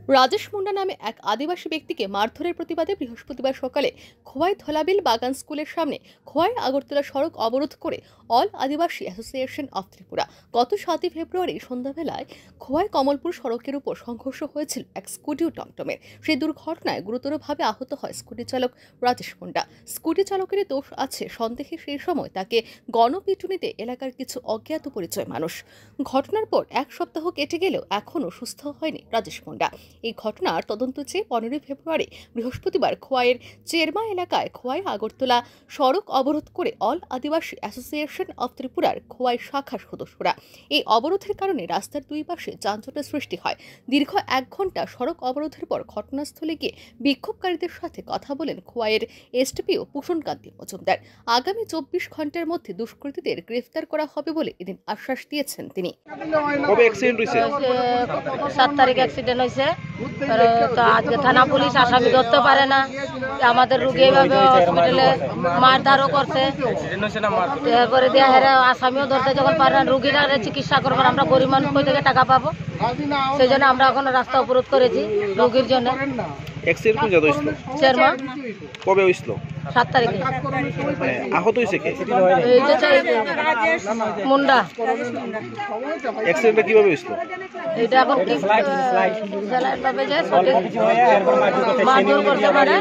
রাজেশ মুন্ডা নামে এক আদিবাসী ব্যক্তিকে মারধরের প্রতিবাদে বৃহস্পতিবার সকালে খোয়াই ধলাবিল বাগান স্কুলের সামনে খোয়াই আগরতলা সড়ক অবরোধ করে all Adivasi association of Tripura. গত 7 ফেব্রুয়ারি সন্ধ্যাবেলায় খোয়াই কমলপুর সড়কের উপর সংঘর্ষ হয়েছিল এক স্কুটি ও টমটমের। সেই দুর্ঘটনায় গুরুতরভাবে আহত হয় স্কুটি চালক রাজেশ মুন্ডা। স্কুটি চালকের দোষ আছে সন্দেহে সেই সময় তাকে গণপিটুনিতে এলাকার কিছু অজ্ঞাত পরিচয় মানুষ। ঘটনার পর এক সপ্তাহ কেটে গেলেও এখনও সুস্থ হয়নি রাজেশ মুন্ডা। এই ঘটনার তদন্ত চেয়ে 15 ফেব্রুয়ারি বৃহস্পতিবার খোয়াইয়ের চেরমা এলাকায় খোয়াই আগরতলা সড়ক অবরোধ করে অল আদিবাসী অ্যাসোসিয়েশন অফ ত্রিপুরার খোয়াই শাখার সদস্যরা। এই অবরোধের কারণে রাস্তার দুই পাশে যানজটের সৃষ্টি হয়। দীর্ঘ 1 ঘন্টা সড়ক অবরোধের পর ঘটনাস্থলে গিয়ে বিক্ষোভকারীদের সাথে কথা বলেন খোয়াইয়ের এসডিপিও পুষণকান্তি মজুমদার। আগামী 24 ঘন্টার মধ্যে দুষ্কৃতীদের গ্রেফতার করা হবে বলে এদিন আশ্বাস দিয়েছেন তিনি। কবে অ্যাক্সিডেন্ট হয়েছে? 7 তারিখ অ্যাক্সিডেন্ট হয়েছে। তো আজকে থানা পুলিশ আসামি ধরতে পারে না, আমাদের রুগী এইভাবে হসপিটালে মারধারও করছে। এরপরে দিয়ে হেরা আসামিও ধরতে যখন পারে না, রুগীরা চিকিৎসা করবার আমরা গরিব মানুষ কই থেকে টাকা পাবো, সেই জন্য আমরা এখন রাস্তা অবরোধ করেছি রুগীর জন্য। অ্যাক্সিডেন্ট কোন জায়গায় হইছিল? চেরমা। কবে হইছিল? 7 তারিখে। আহত হইছে কে? এই যে মুন্ডা। অ্যাক্সিডেন্টটা কিভাবে হইছিল? এটা এখন কি ফ্লাইট ভাবে যে মারধর করতে পারে।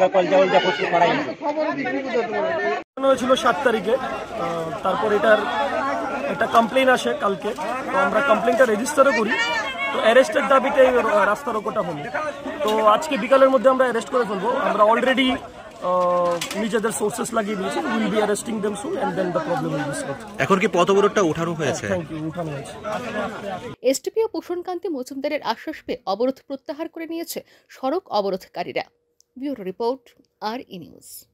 হয়েছিল 7 তারিখে। তারপর এটার একটা কমপ্লেন আসে কালকে, তো আমরা কমপ্লেনটা রেজিস্টারও করি। তো অ্যারেস্টের দাবিতে রাস্তা রোকোটা হলো। তো আজকে বিকালের মধ্যে আমরা অ্যারেস্ট করে ফেলবো। আমরা অলরেডি নিজেদের সোর্সেস লাগিয়ে দিয়েছি। Will be arresting them soon and then the problem will be solved. এখন কি পথ অবরোধটা ওঠানো হয়েছে? থ্যাংক ইউ, উঠানো হয়েছে। এসডিপিও পুষণকান্তি মজুমদারের আশ্বাস পেয়ে অবরোধ প্রত্যাহার করে নিয়েছে সড়ক অবরোধকারীরা। ব্যুরো রিপোর্ট, আর ই নিউজ।